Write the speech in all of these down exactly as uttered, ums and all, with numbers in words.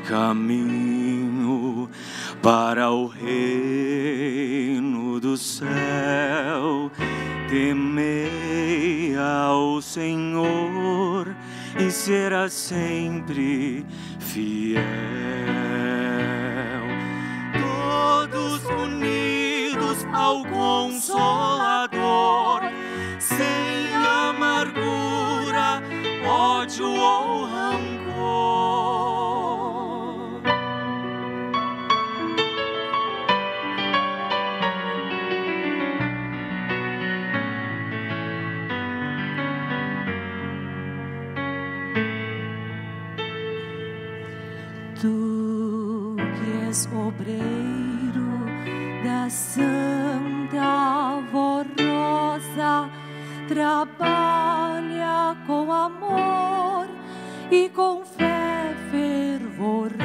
caminho para o reino do céu. Temei ao Senhor e será sempre fiel. Todos unidos ao Consolador, sem amargura, ódio ou rancor. Tu que és obreiro da Santa Rosa, trabalha com amor e com fé fervorosa.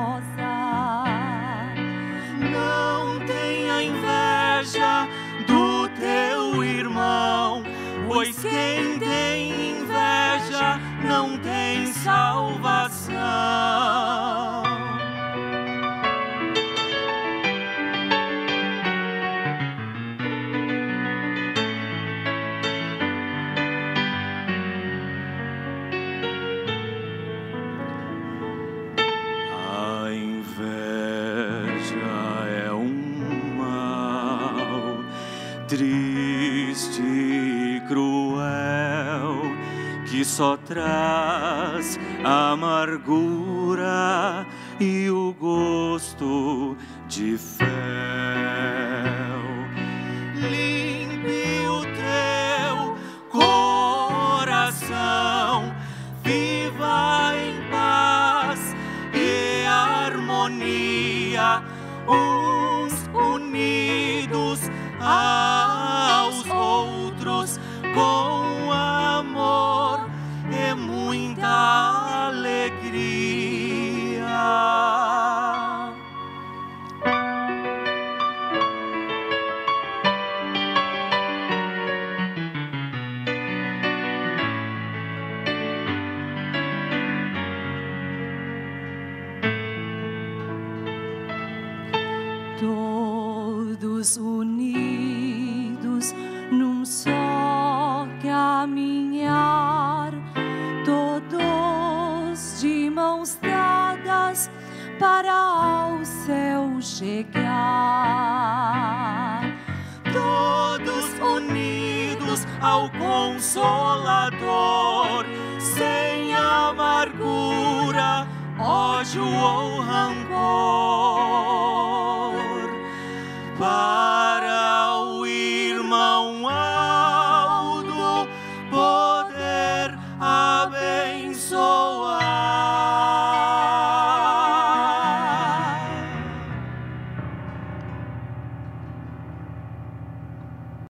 Não tenha inveja do teu irmão, pois quem tem inveja não tem salvação. Triste e cruel, que só traz amargura e o gosto de fel. Limpe o teu coração, viva em paz e harmonia, uns unidos aos outros com amor e muita alegria. Todos unidos num só caminhar, todos de mãos dadas para ao céu chegar. Todos unidos ao Consolador, sem amargura, ódio ou rancor.